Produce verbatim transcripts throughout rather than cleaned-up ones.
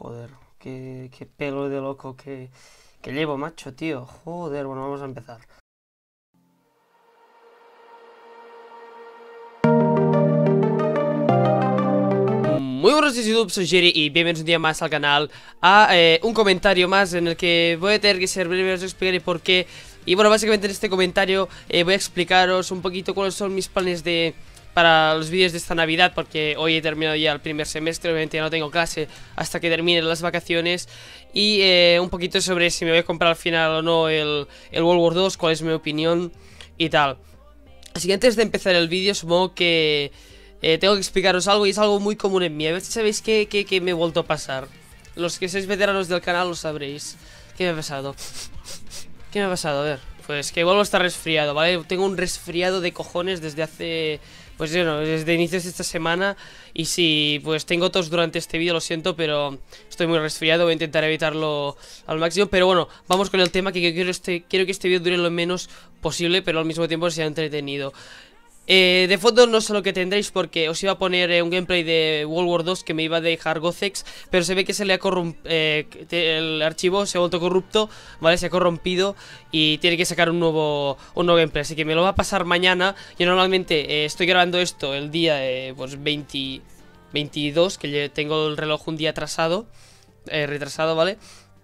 Joder, qué, qué pelo de loco que, que llevo, macho, tío. Joder, bueno, vamos a empezar. Muy buenos días YouTube, soy Jerry y bienvenidos un día más al canal a eh, un comentario más en el que voy a tener que ser breve, os explicaré por qué. Y bueno, básicamente en este comentario eh, voy a explicaros un poquito cuáles son mis planes de... para los vídeos de esta Navidad, porque hoy he terminado ya el primer semestre, obviamente ya no tengo clase hasta que terminen las vacaciones. Y eh, un poquito sobre si me voy a comprar al final o no el, el World War dos, cuál es mi opinión y tal. Así que antes de empezar el vídeo, supongo que eh, tengo que explicaros algo y es algo muy común en mí. A ver si sabéis qué, qué, qué me he vuelto a pasar. Los que sois veteranos del canal lo sabréis. ¿Qué me ha pasado? ¿Qué me ha pasado? A ver, pues que vuelvo a estar resfriado, ¿vale? Tengo un resfriado de cojones desde hace... Pues bueno, desde inicios de esta semana. Y si pues tengo tos durante este vídeo, lo siento, pero estoy muy resfriado. Voy a intentar evitarlo al máximo. Pero bueno, vamos con el tema, que quiero, este, quiero que este vídeo dure lo menos posible, pero al mismo tiempo sea entretenido. Eh, de fondo no sé lo que tendréis, porque os iba a poner eh, un gameplay de World War dos que me iba a dejar Gozex, pero se ve que se le ha corrompido, eh, el archivo se ha vuelto corrupto, ¿vale? Se ha corrompido y tiene que sacar un nuevo, un nuevo gameplay, así que me lo va a pasar mañana. Yo normalmente eh, estoy grabando esto el día eh, pues veinte, veintidós, que tengo el reloj un día atrasado, eh, retrasado, ¿vale?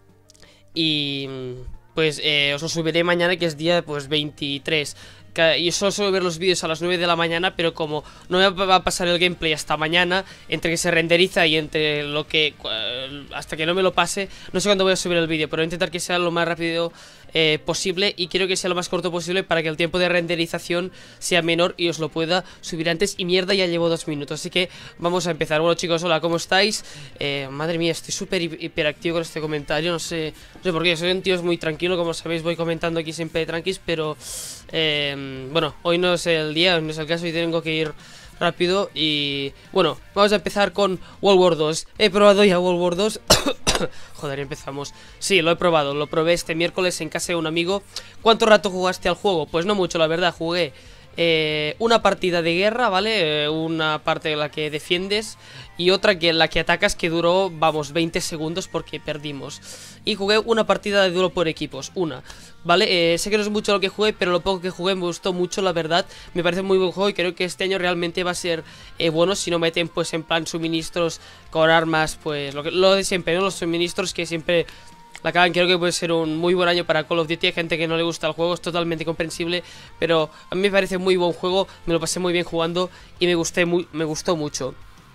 Y pues eh, os lo subiré mañana, que es día pues veintitrés. Y solo suelo ver los vídeos a las nueve de la mañana, pero como no me va a pasar el gameplay hasta mañana, entre que se renderiza y entre lo que... hasta que no me lo pase, no sé cuándo voy a subir el vídeo, pero voy a intentar que sea lo más rápido eh, posible, y quiero que sea lo más corto posible para que el tiempo de renderización sea menor y os lo pueda subir antes. Y mierda, ya llevo dos minutos, así que vamos a empezar. Bueno chicos, hola, ¿cómo estáis? Eh, madre mía, estoy súper hiperactivo con este comentario, no sé, no sé por qué, soy un tío muy tranquilo, como sabéis voy comentando aquí siempre tranquis, pero... Eh, bueno, hoy no es el día, no es el caso y tengo que ir rápido. Y bueno, vamos a empezar con World War dos. He probado ya World War dos. Joder, empezamos. Sí, lo he probado, lo probé este miércoles en casa de un amigo. ¿Cuánto rato jugaste al juego? Pues no mucho, la verdad, jugué eh, una partida de guerra, ¿vale? Eh, una parte en la que defiendes y otra que en la que atacas, que duró, vamos, veinte segundos porque perdimos. Y jugué una partida de duelo por equipos, una, ¿vale? Eh, sé que no es mucho lo que jugué, pero lo poco que jugué me gustó mucho, la verdad. Me parece muy buen juego y creo que este año realmente va a ser eh, bueno, si no meten pues en plan suministros con armas, pues lo, que, lo de siempre, ¿no? Los suministros que siempre la cagan. Creo que puede ser un muy buen año para Call of Duty. Hay gente que no le gusta el juego, es totalmente comprensible, pero a mí me parece muy buen juego, me lo pasé muy bien jugando y me, gusté muy, me gustó mucho.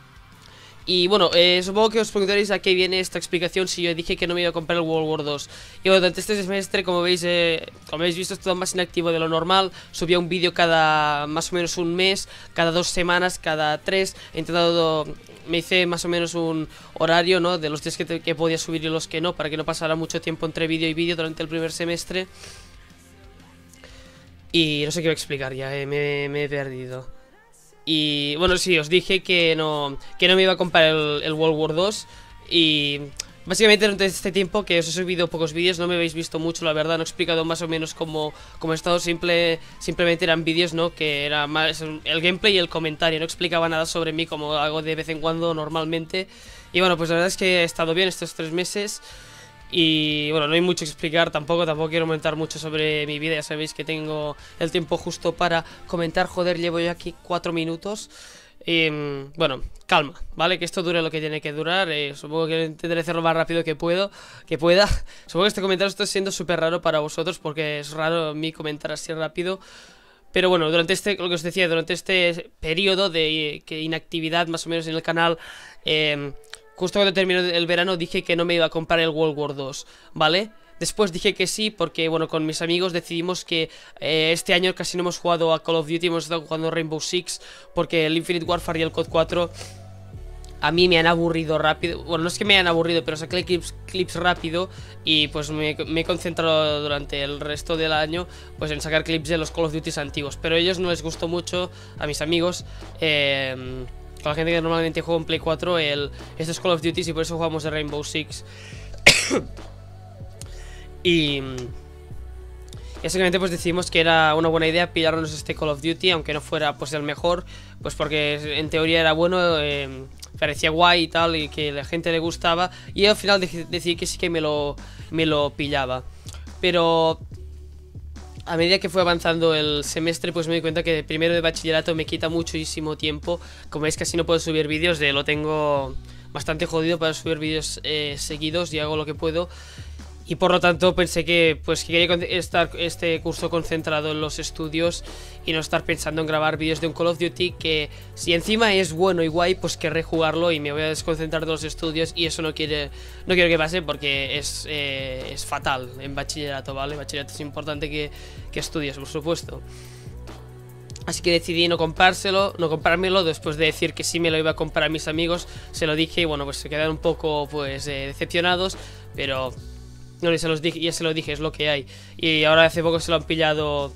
Y bueno, eh, supongo que os preguntaréis a qué viene esta explicación si yo dije que no me iba a comprar el World War dos. Y bueno, durante este semestre, como veis, eh, como habéis visto, estoy más inactivo de lo normal. Subía un vídeo cada más o menos un mes, cada dos semanas, cada tres. He intentado, me hice más o menos un horario, ¿no? De los días que, te, que podía subir y los que no, para que no pasara mucho tiempo entre vídeo y vídeo durante el primer semestre. Y no sé qué voy a explicar ya, eh, me, me he perdido. Y bueno, sí, os dije que no, que no me iba a comprar el, el World War dos. Y básicamente durante este tiempo que os he subido pocos vídeos, no me habéis visto mucho, la verdad. No he explicado más o menos cómo, cómo he estado, simple, simplemente eran vídeos, ¿no? Que era más el gameplay y el comentario. No explicaba nada sobre mí, como hago de vez en cuando normalmente. Y bueno, pues la verdad es que he estado bien estos tres meses. Y bueno, no hay mucho que explicar tampoco, tampoco quiero comentar mucho sobre mi vida. Ya sabéis que tengo el tiempo justo para comentar. Joder, llevo ya aquí cuatro minutos. Y, bueno, calma, ¿vale? Que esto dure lo que tiene que durar. eh, Supongo que intentaré hacerlo lo más rápido que puedo, que pueda. Supongo que este comentario está siendo súper raro para vosotros, porque es raro a mí comentar así rápido. Pero bueno, durante este, lo que os decía, durante este periodo de que inactividad más o menos en el canal, eh... justo cuando terminó el verano dije que no me iba a comprar el World War dos, ¿vale? Después dije que sí porque, bueno, con mis amigos decidimos que eh, este año casi no hemos jugado a Call of Duty, hemos estado jugando Rainbow Six, porque el Infinite Warfare y el C O D cuatro a mí me han aburrido rápido. Bueno, no es que me hayan aburrido, pero saqué clips, clips rápido y pues me, me he concentrado durante el resto del año pues en sacar clips de los Call of Duty antiguos. Pero a ellos no les gustó mucho, a mis amigos, eh... con la gente que normalmente juega en Play cuatro, el, estos Call of Duty, y por eso jugamos de Rainbow Six. y, Y básicamente pues decidimos que era una buena idea pillarnos este Call of Duty, aunque no fuera pues el mejor, pues porque en teoría era bueno, eh, parecía guay y tal, y que la gente le gustaba, y al final decidí que sí que me lo, me lo pillaba. Pero a medida que fue avanzando el semestre, pues me di cuenta que primero de bachillerato me quita muchísimo tiempo. Como veis, casi no puedo subir vídeos, de lo tengo bastante jodido para subir vídeos eh, seguidos, y hago lo que puedo. Y por lo tanto pensé que pues que quería estar este curso concentrado en los estudios y no estar pensando en grabar vídeos de un Call of Duty que, si encima es bueno y guay, pues querré jugarlo y me voy a desconcentrar de los estudios, y eso no quiere no quiero que pase, porque es, eh, es fatal en bachillerato, ¿vale? Bachillerato es importante que, que estudies, por supuesto. Así que decidí no comprárselo, no comprármelo. Después de decir que sí me lo iba a comprar a mis amigos, se lo dije y bueno, pues se quedaron un poco pues eh, decepcionados, pero no, ya se los dije, ya se lo dije, es lo que hay. Y ahora hace poco se lo han pillado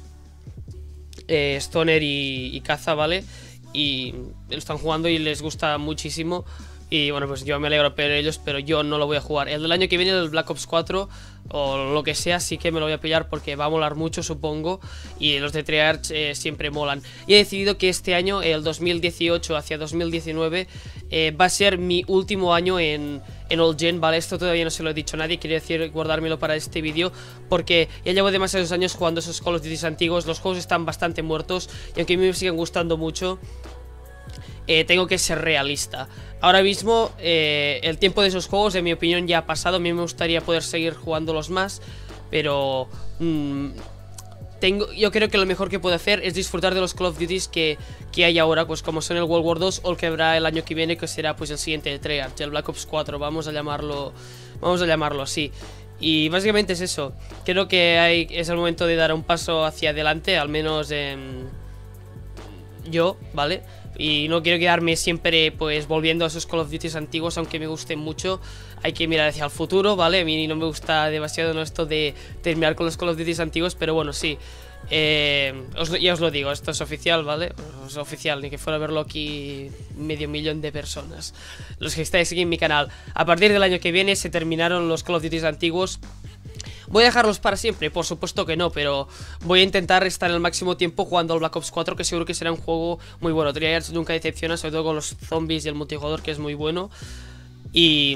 eh, Stoner y, y Caza, ¿vale? Y lo están jugando y les gusta muchísimo. Y bueno, pues yo me alegro por ellos, pero yo no lo voy a jugar. El del año que viene, el Black Ops cuatro o lo que sea, sí que me lo voy a pillar porque va a molar mucho, supongo. Y los de Treyarch eh, siempre molan. Y he decidido que este año, el dos mil dieciocho hacia dos mil diecinueve, eh, va a ser mi último año en, en Old Gen, ¿vale? Esto todavía no se lo he dicho a nadie, quería decir guardármelo para este vídeo, porque ya llevo demasiados años jugando esos Call of Duty antiguos. Los juegos están bastante muertos y aunque a mí me siguen gustando mucho, Eh, tengo que ser realista. Ahora mismo eh, el tiempo de esos juegos, en mi opinión, ya ha pasado. A mí me gustaría poder seguir jugándolos más, pero mmm, tengo, yo creo que lo mejor que puedo hacer es disfrutar de los Call of Duty que, que hay ahora, pues como son el World War dos o el que habrá el año que viene, que será pues el siguiente de Treyarch, el Black Ops cuatro, vamos a llamarlo, vamos a llamarlo así. Y básicamente es eso. Creo que hay, es el momento de dar un paso hacia adelante, al menos en yo, ¿vale? Y no quiero quedarme siempre pues volviendo a esos Call of Duty antiguos, aunque me gusten mucho. Hay que mirar hacia el futuro, ¿vale? A mí no me gusta demasiado ¿no? esto de terminar con los Call of Duty antiguos, pero bueno, sí. Eh, os, ya os lo digo, esto es oficial, ¿vale? Es oficial, ni que fuera a verlo aquí medio millón de personas, los que estáis aquí en mi canal. A partir del año que viene se terminaron los Call of Duty antiguos. ¿Voy a dejarlos para siempre? Por supuesto que no, pero voy a intentar estar el máximo tiempo jugando al Black Ops cuatro, que seguro que será un juego muy bueno. Treyarch nunca decepciona, sobre todo con los zombies y el multijugador, que es muy bueno. Y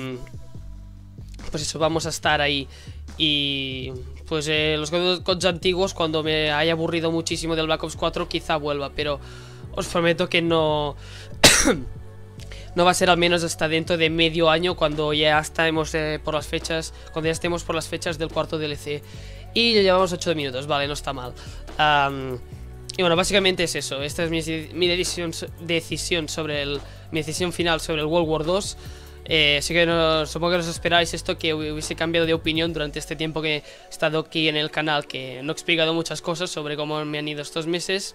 pues eso, vamos a estar ahí. Y pues eh, los cods antiguos, cuando me haya aburrido muchísimo del Black Ops cuatro, quizá vuelva, pero os prometo que no... No va a ser al menos hasta dentro de medio año, cuando ya estemos eh, por las fechas, cuando ya estemos por las fechas del cuarto D L C. Y ya llevamos ocho minutos, vale, no está mal. Um, y bueno, básicamente es eso. Esta es mi, mi decisión, decisión sobre el, mi decisión final sobre el World War dos. Eh, así que no, supongo que no os esperáis esto, que hubiese cambiado de opinión durante este tiempo que he estado aquí en el canal, que no he explicado muchas cosas sobre cómo me han ido estos meses.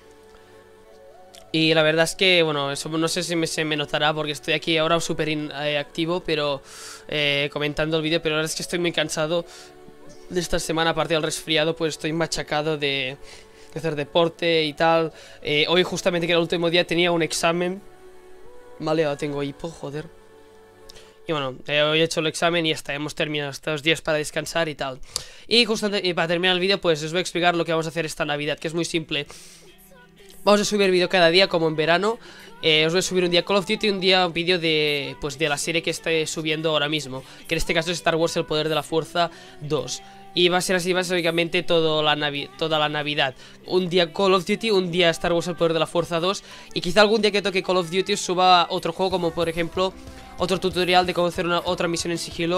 Y la verdad es que, bueno, eso no sé si me, se me notará porque estoy aquí ahora súper eh, activo, pero eh, comentando el vídeo, pero la verdad es que estoy muy cansado de esta semana, aparte del resfriado, pues estoy machacado de, de hacer deporte y tal. Eh, hoy justamente, que era el último día, tenía un examen. Vale, ahora tengo hipo, joder. Y bueno, eh, hoy he hecho el examen y ya está, hemos terminado estos días para descansar y tal. Y justamente, y para terminar el vídeo, pues os voy a explicar lo que vamos a hacer esta Navidad, que es muy simple. Vamos a subir vídeo cada día, como en verano. eh, Os voy a subir un día Call of Duty y un día un vídeo de, pues, de la serie que estoy subiendo ahora mismo, que en este caso es Star Wars: El Poder de la Fuerza dos. Y va a ser así básicamente todo la Navi toda la Navidad. Un día Call of Duty, un día Star Wars: El Poder de la Fuerza dos. Y quizá algún día que toque Call of Duty suba otro juego, como por ejemplo otro tutorial de cómo hacer una, otra misión en sigilo.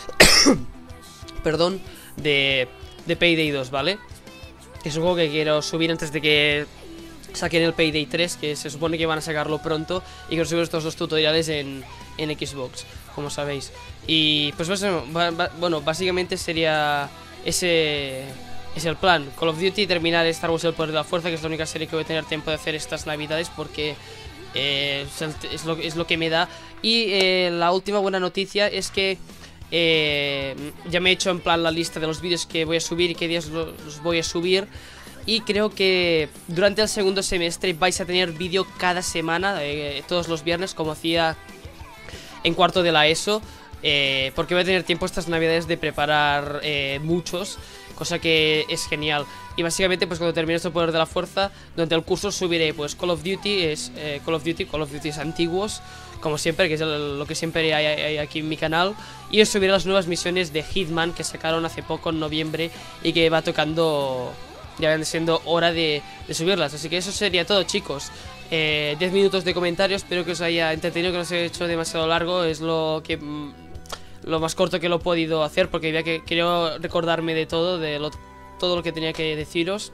Perdón, de, de Payday dos, ¿vale? Que es un juego que quiero subir antes de que saquen el Payday tres, que se supone que van a sacarlo pronto. Y quiero subir estos dos tutoriales en, en Xbox, como sabéis. Y pues bueno, básicamente sería ese es el plan. Call of Duty, terminar Star Wars: El Poder de la Fuerza, que es la única serie que voy a tener tiempo de hacer estas Navidades, porque eh, es, lo, es lo que me da. Y eh, la última buena noticia es que eh, ya me he hecho en plan la lista de los vídeos que voy a subir y qué días los voy a subir. Y creo que durante el segundo semestre vais a tener vídeo cada semana, eh, todos los viernes, como hacía en cuarto de la ESO. Eh, porque voy a tener tiempo estas navidades de preparar eh, muchos. cosa que es genial. Y básicamente pues cuando termine este poder de la fuerza, durante el curso subiré pues Call of Duty, es eh, Call of Duty, Call of Duty antiguos, como siempre, que es el, lo que siempre hay, hay aquí en mi canal. Y os subiré las nuevas misiones de Hitman que sacaron hace poco en noviembre y que va tocando, ya van siendo hora de, de subirlas. Así que eso sería todo, chicos. eh, diez minutos de comentarios, espero que os haya entretenido, que no se haya hecho demasiado largo. Es lo que... Mm, lo más corto que lo he podido hacer, porque ya que quería recordarme de todo, de lo, todo lo que tenía que deciros.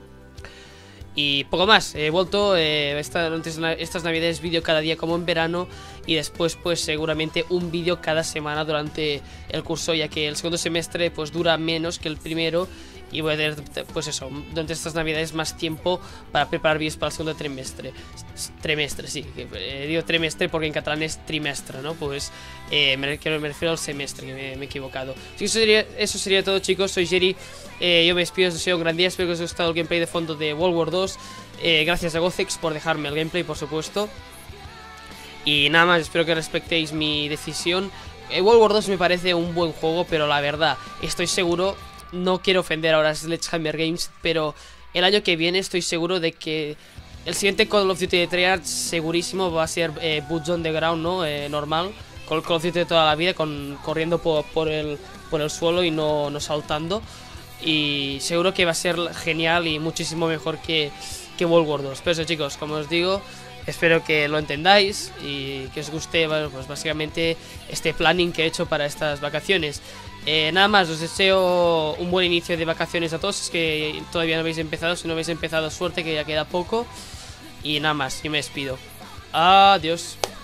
Y poco más, he vuelto eh, esta, estas navidades vídeo cada día como en verano. Y después pues seguramente un vídeo cada semana durante el curso, ya que el segundo semestre pues dura menos que el primero. Y voy a tener pues eso, durante estas navidades más tiempo para preparar vídeos para el segundo trimestre. Trimestre, sí, eh, digo trimestre porque en catalán es trimestre, ¿no? Pues eh, me, me refiero al semestre, que me, me he equivocado. Así que eso sería, eso sería todo, chicos, soy Jerry. eh, Yo me despido, os deseo un gran día, espero que os haya gustado el gameplay de fondo de World War dos. eh, Gracias a Gozex por dejarme el gameplay, por supuesto. Y nada más, espero que respetéis mi decisión. eh, World War dos me parece un buen juego, pero la verdad, estoy seguro... No quiero ofender ahora a Sledgehammer Games, pero el año que viene estoy seguro de que el siguiente Call of Duty de Treyarch segurísimo va a ser eh, Boots on the Ground, ¿no? Eh, normal, con el Call of Duty de toda la vida, con, corriendo por, por, el, por el suelo y no, no saltando. Y seguro que va a ser genial y muchísimo mejor que, que World War dos. Pero eso, chicos, como os digo, espero que lo entendáis y que os guste, bueno, pues básicamente este planning que he hecho para estas vacaciones. Eh, nada más, os deseo un buen inicio de vacaciones a todos. Es que todavía no habéis empezado. Si no habéis empezado, suerte, que ya queda poco. Y nada más, yo me despido. Adiós.